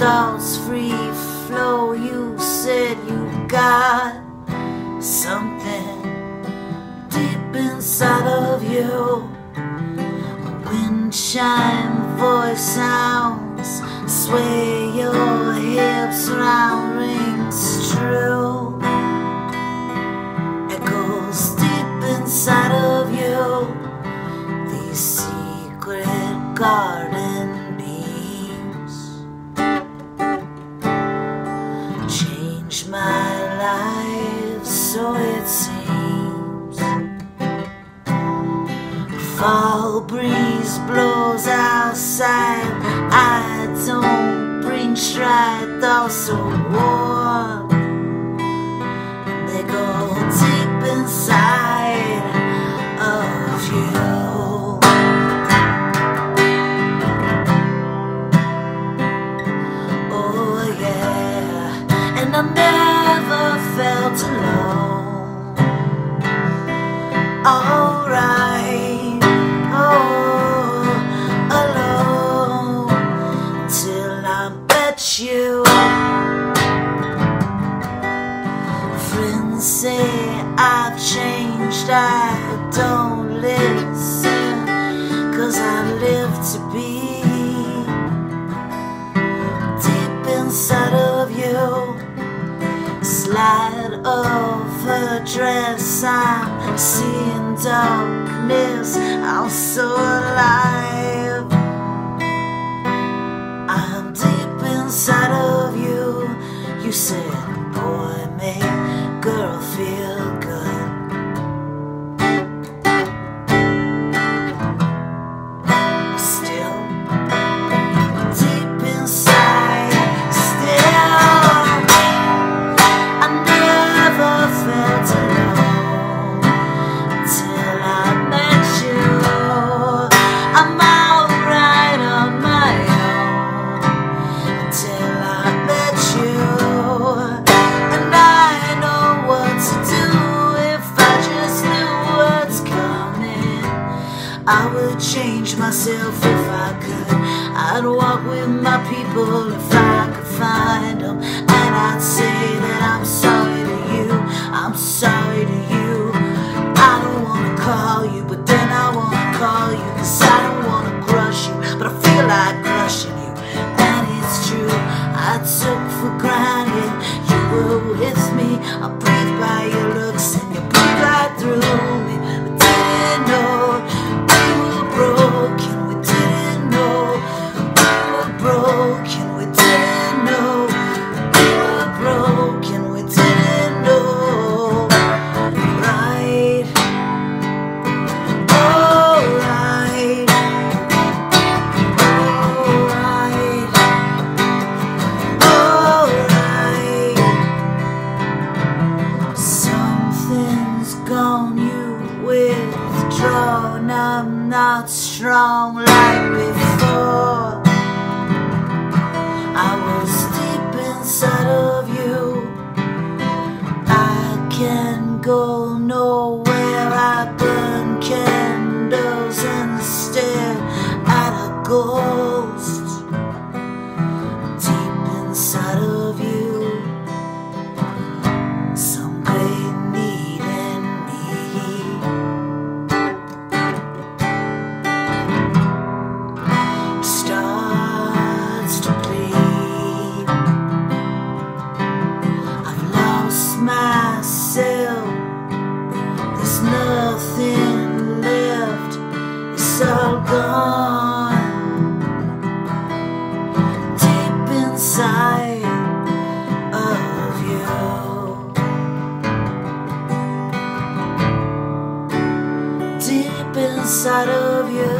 thoughts free flow. You said you got something deep inside of you. Wind chime voice sounds, sway your hips round, rings true. Echoes deep inside of you. These secret garden beams change my life, so it seems. Fall breeze blows outside, I don't bring stride, thoughts so warm. They go deep inside of you. Oh yeah, and I never felt alone. Alright, oh, alone, till I met you. Friends say I've changed, I don't listen, 'cause I live to be deep inside of you. Slide of her dress, I'm seeing darkness, I'm so alive. I'm deep inside of you. You said, boy, make girl feel good. Still deep inside, still I never felt alone till I met you. I'm alright on my own till I met you. And I know what to do if I just knew what's coming. I would change myself if I could. I'd walk with my people if I could find them. And I'd say that I'm sorry to you, I'm sorry to you. I don't wanna call you, but then I wanna call you, 'cause I don't wanna crush you, but I feel like crushing you. And it's true, I took for granted you were with me. I breathe by your looks and you breathe right through me. We didn't know we were broken, we didn't know we were broken, we didn't know we were broken, we didn't know. Right, alright, alright, alright. Something's gone, you withdrawn. I'm not strong like before. I was deep inside of you. I can go nowhere. I burn candles and stare at a ghost deep inside of you. Some great need in me starts to bleed. I've lost myself, there's nothing left, it's all gone. Deep inside of you. Deep inside of you.